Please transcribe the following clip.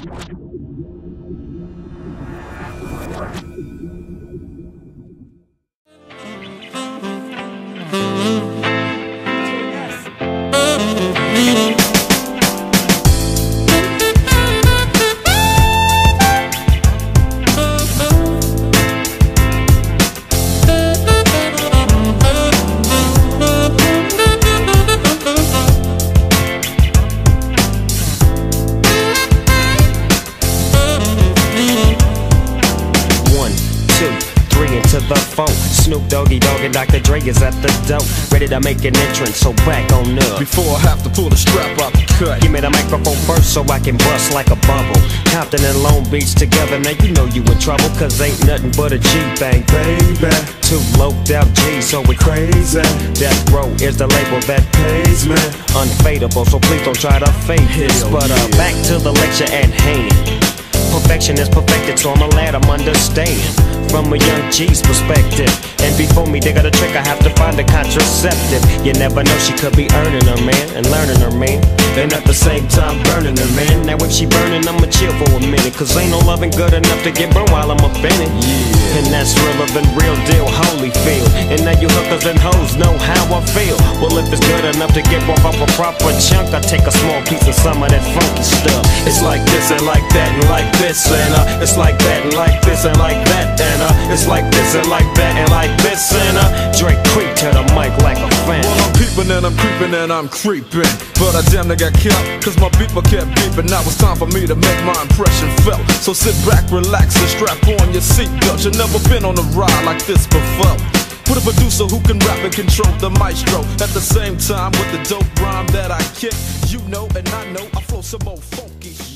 Snoop Doggy Dogg and Dr. Dre is at the door, ready to make an entrance, so back on up. Before I have to pull the strap out the cut, give me the microphone first so I can bust like a bubble. Compton and Long Beach together, now you know you in trouble, cause ain't nothing but a G-thing, baby. Two loped out G's, so we crazy. Death Row is the label that pays me. Unfadable, so please don't try to fake this. But back to the lecture at hand. Perfection is perfected, so I'ma let them understand from a young G's perspective. And before me dig out a trick, I have to find a contraceptive. You never know, she could be earning her man and learning her man, and at the same time burning her man. Now if she burning, I'ma chill for a minute, cause ain't no loving good enough to get burned while I'm up in it. Yeah. And that's realer than real deal, Holyfield. And now you hookers and hoes know how I feel. Well, if it's good enough to get off a proper chunk, I take a small piece of some of that funky stuff. It's like this and like that and like this, and it's like that and like this and like that, and it's like this and like that and like this, and Drake creep to the mic like a fan. Well, I'm peeping and I'm creeping and I'm creeping, but I damn near got killed, cause my beeper kept beeping. Now it's time for me to make my impression felt. So sit back, relax, and strap on your seatbelt. You've never been on a ride like this before. With a producer who can rap and control the maestro, at the same time with the dope rhyme that I kick. You know and I know I flow some old funky shit.